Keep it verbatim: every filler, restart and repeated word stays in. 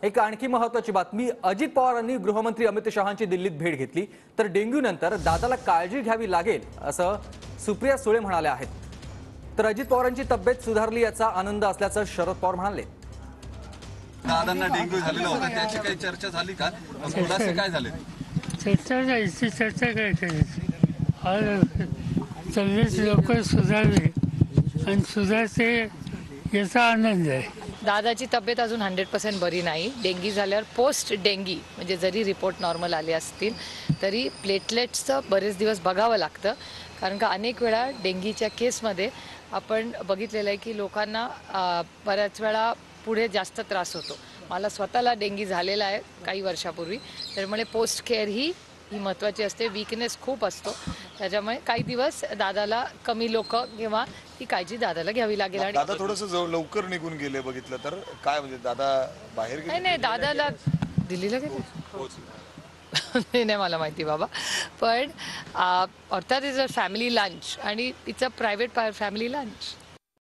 एक आणखी महत्त्वाची बातमी, अजित पवारांनी गृहमंत्री अमित शहांची दिल्लीत भेट घेतली तर डेंग्यू नंतर दादाला काळजी घ्यावी लागेल असं सुप्रिया सुळे म्हणाल्या आहेत. तर अजित पवारांची तब्येत सुधारली याचा आनंद असल्याचं शरद पवार म्हणाले. दादांना डेंग्यू झालेला होता त्याची काही चर्चा झाली का? खुलासे काय झाले? चर्चा जायची चर्चा काय करायची. तब्येत लवकर सुधारली आणि सुधारते याचा आनंद आहे. दादाची तब्येत अजून हंड्रेड पर्सेंट बरी नाही. डेंगी झाल्यावर पोस्ट डेंगी म्हणजे जरी रिपोर्ट नॉर्मल आले असतील तरी प्लेटलेट्सचं बरेच दिवस बघावं लागतं. कारण का अनेक वेळा डेंगीच्या केसमध्ये आपण बघितलेलं आहे की लोकांना बऱ्याच वेळा पुढे जास्त त्रास होतो. मला स्वतःला डेंगी झालेला आहे काही वर्षापूर्वी, त्यामुळे पोस्ट केअर ही ही महत्त्वाची असते. वीकनेस खूप असतो, त्याच्यामुळे काही दिवस दादाला कमी लोक किंवा ही काळजी दादाला घ्यावी लागेल. आणि दादा थोडंसं लवकर निघून गेले बघितलं तर काय म्हणजे दादा बाहेर गेले? नाही नाही दादाला दिल्लीला गेले नाही नाही मला माहिती बाबा. पण अर्थात इज अ फॅमिली लंच आणि it's a private family lunch.